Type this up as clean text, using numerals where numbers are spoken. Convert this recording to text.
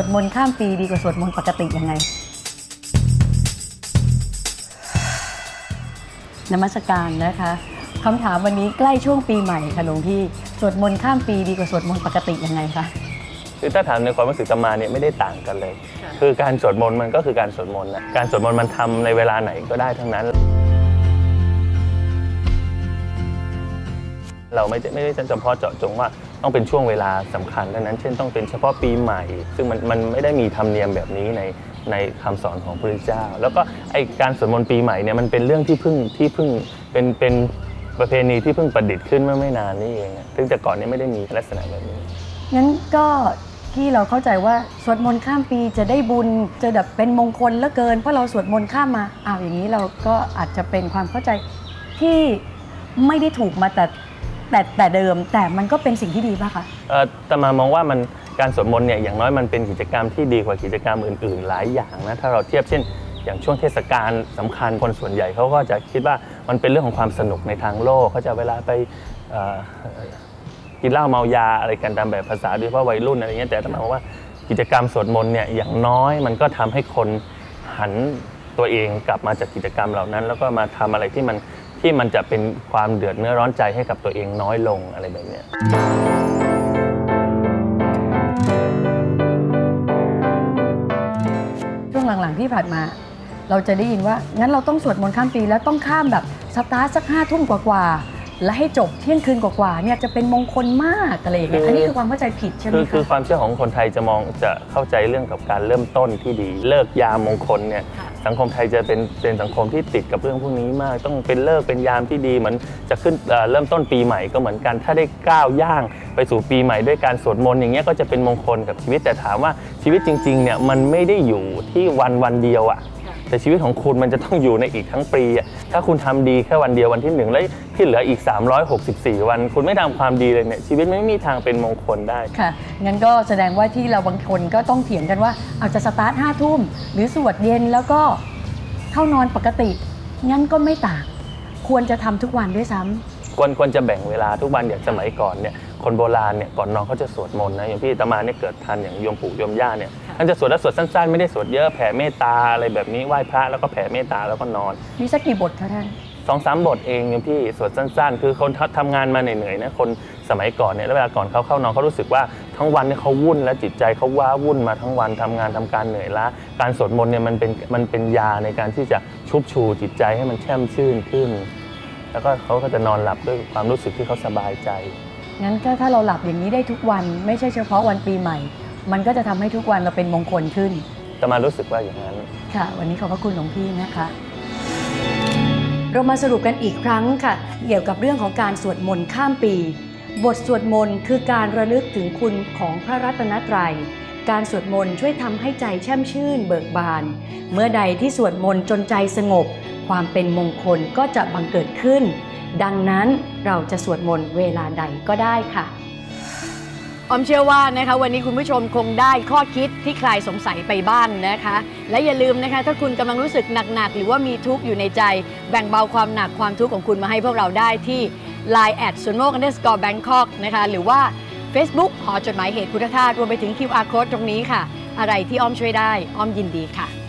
วดมนต์ข้ามปีดีกว่าสวดมนต์ปกติยังไงนมัสการนะคะคำถามวันนี้ใกล้ช่วงปีใหม่ค่ะหลวงพี่สวดมนต์ข้ามปีดีกว่าสวดมนต์ปกติยังไงคะคือถ้าถามในความรู้สึกอาตมาเนี่ยไม่ได้ต่างกันเลยคือการสวดมนต์มันก็คือการสวดมนต์นะการสวดมนต์มันทำในเวลาไหนก็ได้ทั้งนั้นเราไม่ได้เฉพาะเจาะจงว่าต้องเป็นช่วงเวลาสำคัญเท่านั้นเช่นต้องเป็นเฉพาะปีใหม่ซึ่งมันไม่ได้มีธรรมเนียมแบบนี้ในคำสอนของพระพุทธเจ้าแล้วก็ไอการสวดมนต์ปีใหม่เนี่ยมันเป็นเรื่องที่เพิ่งเป็นประเพณีที่เพิ่งประดิษฐ์ขึ้นเมื่อไม่นานนี้เองซึ่งแต่ก่อนนี้ไม่ได้มีลักษณะแบบนี้งั้นก็ที่เราเข้าใจว่าสวดมนต์ข้ามปีจะได้บุญจะแบบเป็นมงคลเหลือเกินเพราะเราสวดมนต์ข้ามมาอย่างนี้เราก็อาจจะเป็นความเข้าใจที่ไม่ได้ถูกมาแต่เดิมแต่มันก็เป็นสิ่งที่ดีป่ะคะแต่มามองว่ามันการสวดมนต์เนี่ยอย่างน้อยมันเป็นกิจกรรมที่ดีกว่ากิจกรรมอื่นๆหลายอย่างนะถ้าเราเทียบเช่นอย่างช่วงเทศกาลสำคัญคนส่วนใหญ่เขาก็จะคิดว่ามันเป็นเรื่องของความสนุกในทางโลกเขาจะเวลาไปกินเหล้าเมายาอะไรกันตามแบบภาษาโดยเฉพาะวัยรุ่นอะไรเงี้ยแต่อาตมาบอกว่ากิจกรรมสวดมนต์เนี่ยอย่างน้อยมันก็ทำให้คนหันตัวเองกลับมาจากกิจกรรมเหล่านั้นแล้วก็มาทำอะไรที่มันจะเป็นความเดือดเนื้อร้อนใจให้กับตัวเองน้อยลงอะไรแบบนี้ช่วงหลังๆที่ผ่านมาเราจะได้ยินว่างั้นเราต้องสวดมนต์ข้ามปีแล้วต้องข้ามแบบสตาร์ทสัก5 ทุ่มกว่าและให้จบเที่ยงคืนกว่าเนี่ยจะเป็นมงคลมากอะไรอย่างเงี้ยอันนี้คือความเข้าใจผิดใช่ไหมคะคือความเชื่อของคนไทยจะเข้าใจเรื่องกับการเริ่มต้นที่ดีเลิกยามมงคลเนี่ยสังคมไทยจะเป็นสังคมที่ติดกับเรื่องพวกนี้มากต้องเป็นเลิกเป็นยามที่ดีเหมือนจะขึ้นเริ่มต้นปีใหม่ก็เหมือนกันถ้าได้ก้าวย่างไปสู่ปีใหม่ด้วยการสวดมนต์อย่างเงี้ยก็จะเป็นมงคลกับชีวิตแต่ถามว่าชีวิตจริงๆเนี่ยมันไม่ได้อยู่ที่วันเดียวอะแต่ชีวิตของคุณมันจะต้องอยู่ในอีกทั้งปีถ้าคุณทำดีแค่วันเดียววันที่1แล้วที่เหลืออีก364วันคุณไม่ทำความดีเลยเนี่ยชีวิตไม่มีทางเป็นมงคลได้ค่ะงั้นก็แสดงว่าที่เราบางคนก็ต้องเถียงกันว่าอาจจะสตาร์ท5 ทุ่มหรือสวดเย็นแล้วก็เข้านอนปกติงั้นก็ไม่ต่างควรจะทำทุกวันด้วยซ้ำควรจะแบ่งเวลาทุกวันอย่างสมัยก่อนเนี่ยคนโบราณเนี่ยก่อนนอนเขาจะสวดมนต์นะอย่างพี่อาตมาเนี่ยเกิดทันอย่างโยมปู่โยมย่าเนี่ยท่านจะสวดแล้วสวดสั้นๆไม่ได้สวดเยอะแผ่เมตตาอะไรแบบนี้ไหว้พระแล้วก็แผ่เมตตาแล้วก็นอนมีสักกี่บทคะท่าน 2-3 บทเองโยมพี่สวดสั้นๆคือคนทำงานมาเหนื่อยๆนะคนสมัยก่อนเนี่ยแล้วเวลาก่อนเขาเข้านอนเขารู้สึกว่าทั้งวันเนี่ยเขาวุ่นและจิตใจเขาว้าวุ่นมาทั้งวันทำงานทำการเหนื่อยล้าการสวดมนต์เนี่ยมันเป็นยาในการที่จะชุบชูจิตใจให้มันแช่มชื่นขึ้นแล้วก็เขาก็จะนอนหลับด้วยความรู้สึกที่เขาสบายใจงั้นถ้าเราหลับอย่างนี้ได้ทุกวันไม่ใช่เฉพาะวันปีใหม่มันก็จะทำให้ทุกวันเราเป็นมงคลขึ้นแต่มารู้สึกว่าอย่างนั้นค่ะวันนี้ขอบพระคุณหลวงพี่นะคะเรามาสรุปกันอีกครั้งค่ะเกี่ยวกับเรื่องของการสวดมนต์ข้ามปีบทสวดมนต์คือการระลึกถึงคุณของพระรัตนตรัยการสวดมนต์ช่วยทำให้ใจแช่มชื่นเบิกบานเมื่อใดที่สวดมนต์จนใจสงบความเป็นมงคลก็จะบังเกิดขึ้นดังนั้นเราจะสวดมนต์เวลาใดก็ได้ค่ะออมเชื่อว่านะคะวันนี้คุณผู้ชมคงได้ข้อคิดที่คลายสงสัยไปบ้าง นะคะและอย่าลืมนะคะถ้าคุณกำลังรู้สึกหนักๆหรือว่ามีทุกข์อยู่ในใจแบ่งเบาความหนักความทุกข์ของคุณมาให้พวกเราได้ที่ Line @sunmo_Bangkok นะคะหรือว่า Facebook หอจดหมายเหตุพุทธทาสรวมไปถึง QR Code ตรงนี้ค่ะอะไรที่อ้อมช่วยได้อ้อมยินดีค่ะ